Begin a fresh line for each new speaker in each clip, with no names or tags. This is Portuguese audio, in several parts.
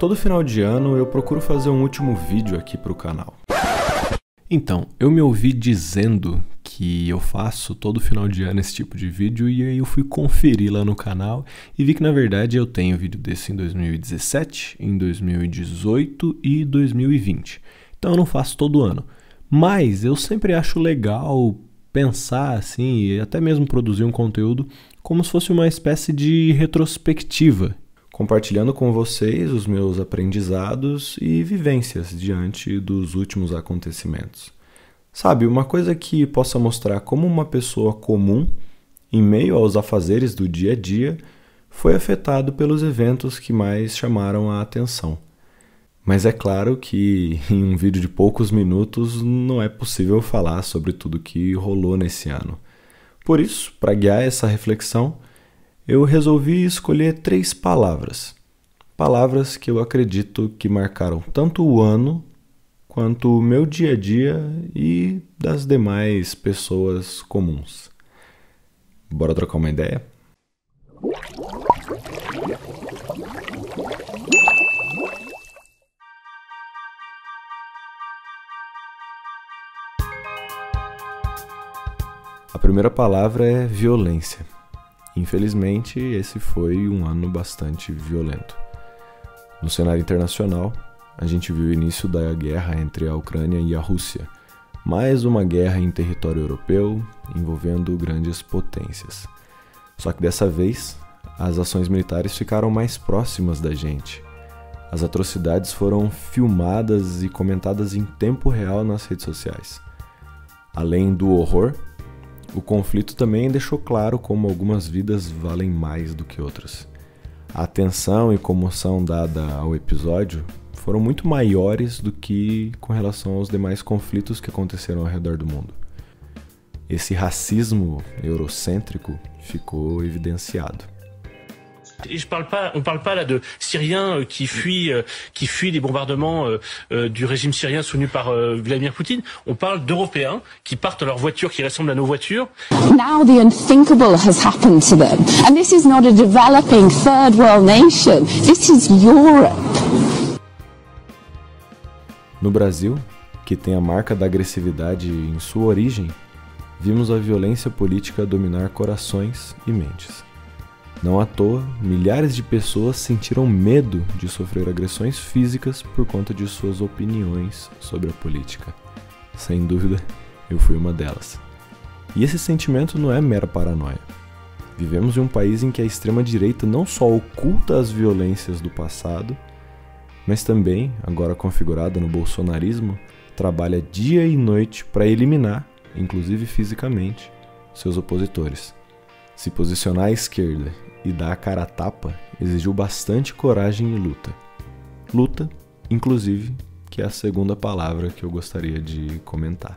Todo final de ano eu procuro fazer um último vídeo aqui para o canal. Então, eu me ouvi dizendo que eu faço todo final de ano esse tipo de vídeo e aí eu fui conferir lá no canal e vi que na verdade eu tenho vídeo desse em 2017, em 2018 e 2020. Então eu não faço todo ano. Mas eu sempre acho legal pensar assim e até mesmo produzir um conteúdo como se fosse uma espécie de retrospectiva, compartilhando com vocês os meus aprendizados e vivências diante dos últimos acontecimentos. Sabe, uma coisa que possa mostrar como uma pessoa comum, em meio aos afazeres do dia a dia, foi afetado pelos eventos que mais chamaram a atenção. Mas é claro que em um vídeo de poucos minutos não é possível falar sobre tudo que rolou nesse ano. Por isso, para guiar essa reflexão, eu resolvi escolher 3 palavras. Palavras que eu acredito que marcaram tanto o ano, quanto o meu dia a dia e das demais pessoas comuns. Bora trocar uma ideia? A primeira palavra é violência. Infelizmente, esse foi um ano bastante violento. No cenário internacional, a gente viu o início da guerra entre a Ucrânia e a Rússia. Mais uma guerra em território europeu, envolvendo grandes potências. Só que dessa vez, as ações militares ficaram mais próximas da gente. As atrocidades foram filmadas e comentadas em tempo real nas redes sociais. Além do horror, o conflito também deixou claro como algumas vidas valem mais do que outras. A atenção e comoção dada ao episódio foram muito maiores do que com relação aos demais conflitos que aconteceram ao redor do mundo. Esse racismo eurocêntrico ficou evidenciado.
On parle pas là de Syriens qui fuient des bombardements du régime syrien soutenu par Vladimir Poutine. On parle d'Européens qui partent à leurs voitures qui ressemblent à nos voitures.
Now the unthinkable has happened to them. And this is not a developing third world nation. This is Europe.
No Brasil, que tem a marca da agressividade em sua origem, vimos a violência política dominar corações e mentes. Não à toa, milhares de pessoas sentiram medo de sofrer agressões físicas por conta de suas opiniões sobre a política. Sem dúvida, eu fui uma delas. E esse sentimento não é mera paranoia. Vivemos em um país em que a extrema-direita não só oculta as violências do passado, mas também, agora configurada no bolsonarismo, trabalha dia e noite para eliminar, inclusive fisicamente, seus opositores. Se posicionar à esquerda e dar a cara a tapa exigiu bastante coragem e luta. Luta, inclusive, que é a segunda palavra que eu gostaria de comentar.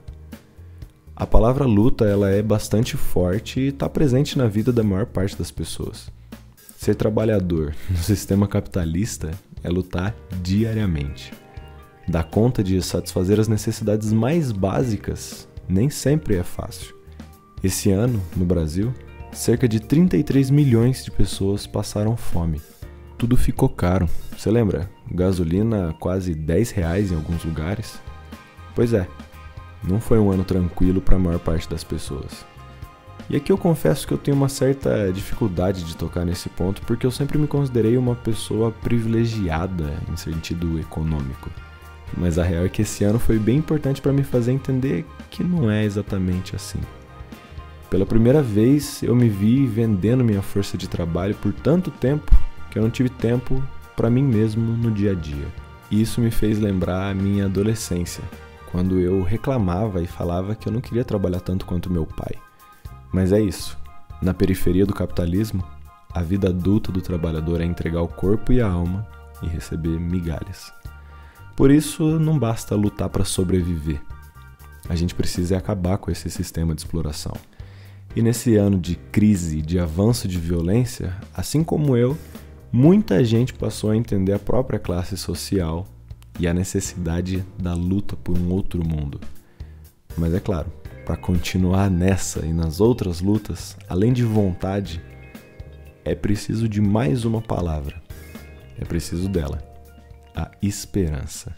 A palavra luta ela é bastante forte e está presente na vida da maior parte das pessoas. Ser trabalhador no sistema capitalista é lutar diariamente. Dar conta de satisfazer as necessidades mais básicas nem sempre é fácil. Esse ano, no Brasil, cerca de 33 milhões de pessoas passaram fome. Tudo ficou caro. Você lembra? Gasolina quase R$10 em alguns lugares? Pois é, não foi um ano tranquilo para a maior parte das pessoas. E aqui eu confesso que eu tenho uma certa dificuldade de tocar nesse ponto porque eu sempre me considerei uma pessoa privilegiada em sentido econômico. Mas a real é que esse ano foi bem importante para me fazer entender que não é exatamente assim. Pela primeira vez eu me vi vendendo minha força de trabalho por tanto tempo que eu não tive tempo para mim mesmo no dia a dia. E isso me fez lembrar a minha adolescência, quando eu reclamava e falava que eu não queria trabalhar tanto quanto meu pai. Mas é isso, na periferia do capitalismo, a vida adulta do trabalhador é entregar o corpo e a alma e receber migalhas. Por isso não basta lutar para sobreviver, a gente precisa acabar com esse sistema de exploração. E nesse ano de crise, de avanço de violência, assim como eu, muita gente passou a entender a própria classe social e a necessidade da luta por um outro mundo. Mas é claro, para continuar nessa e nas outras lutas, além de vontade, é preciso de mais uma palavra. É preciso dela: a esperança.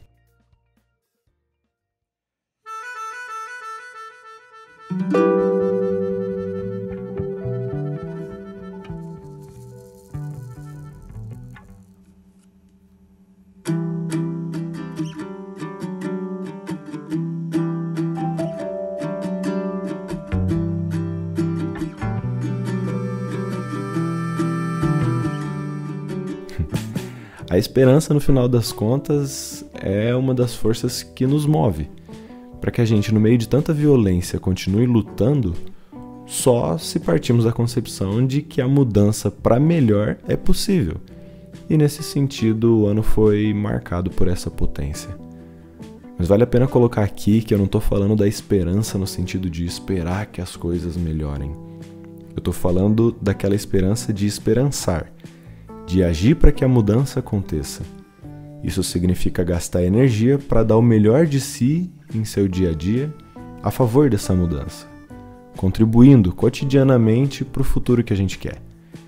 A esperança, no final das contas, é uma das forças que nos move. Para que a gente, no meio de tanta violência, continue lutando, só se partimos da concepção de que a mudança para melhor é possível. E nesse sentido, o ano foi marcado por essa potência. Mas vale a pena colocar aqui que eu não estou falando da esperança no sentido de esperar que as coisas melhorem. Eu estou falando daquela esperança de esperançar, de agir para que a mudança aconteça. Isso significa gastar energia para dar o melhor de si em seu dia a dia a favor dessa mudança, contribuindo cotidianamente para o futuro que a gente quer.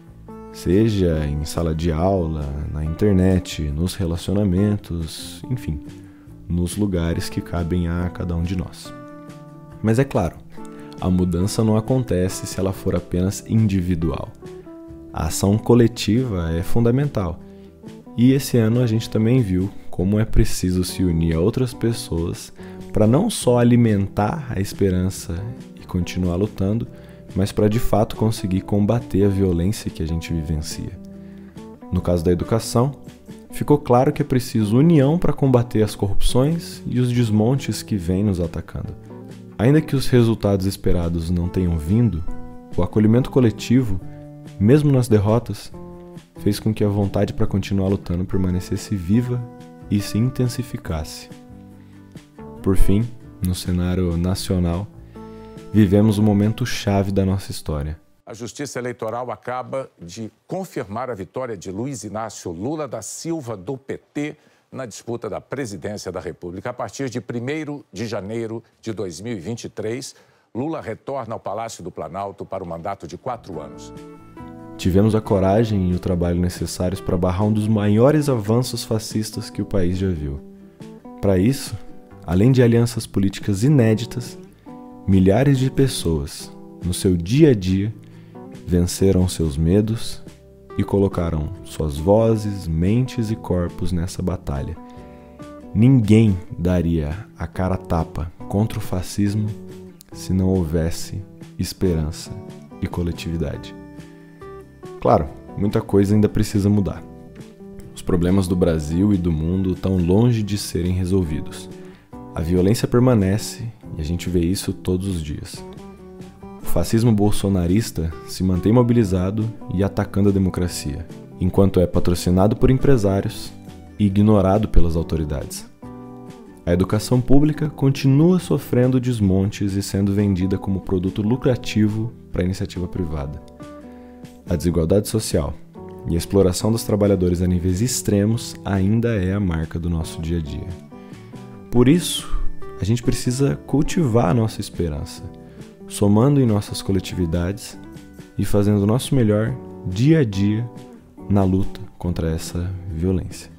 Seja em sala de aula, na internet, nos relacionamentos, enfim, nos lugares que cabem a cada um de nós. Mas é claro, a mudança não acontece se ela for apenas individual. A ação coletiva é fundamental. E esse ano a gente também viu como é preciso se unir a outras pessoas para não só alimentar a esperança e continuar lutando, mas para de fato conseguir combater a violência que a gente vivencia. No caso da educação, ficou claro que é preciso união para combater as corrupções e os desmontes que vêm nos atacando. Ainda que os resultados esperados não tenham vindo, o acolhimento coletivo, mesmo nas derrotas, fez com que a vontade para continuar lutando permanecesse viva e se intensificasse. Por fim, no cenário nacional, vivemos um momento chave da nossa história.
A Justiça Eleitoral acaba de confirmar a vitória de Luiz Inácio Lula da Silva, do PT, na disputa da presidência da República. A partir de 1º de janeiro de 2023, Lula retorna ao Palácio do Planalto para um mandato de 4 anos.
Tivemos a coragem e o trabalho necessários para barrar um dos maiores avanços fascistas que o país já viu. Para isso, além de alianças políticas inéditas, milhares de pessoas, no seu dia a dia, venceram seus medos e colocaram suas vozes, mentes e corpos nessa batalha. Ninguém daria a cara a tapa contra o fascismo se não houvesse esperança e coletividade. Claro, muita coisa ainda precisa mudar. Os problemas do Brasil e do mundo estão longe de serem resolvidos. A violência permanece e a gente vê isso todos os dias. O fascismo bolsonarista se mantém mobilizado e atacando a democracia, enquanto é patrocinado por empresários e ignorado pelas autoridades. A educação pública continua sofrendo desmontes e sendo vendida como produto lucrativo para a iniciativa privada. A desigualdade social e a exploração dos trabalhadores a níveis extremos ainda é a marca do nosso dia a dia. Por isso, a gente precisa cultivar a nossa esperança, somando em nossas coletividades e fazendo o nosso melhor dia a dia na luta contra essa violência.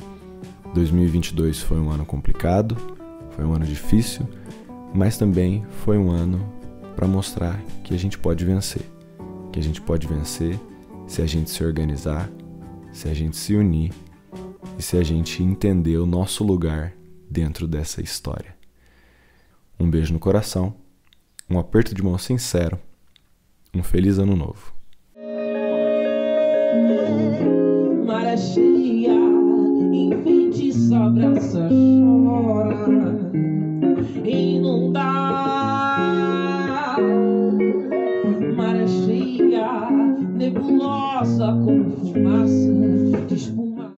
2022 foi um ano complicado, foi um ano difícil, mas também foi um ano para mostrar que a gente pode vencer. Que a gente pode vencer se a gente se organizar, se a gente se unir e se a gente entender o nosso lugar dentro dessa história. Um beijo no coração, um aperto de mão sincero, um feliz ano novo.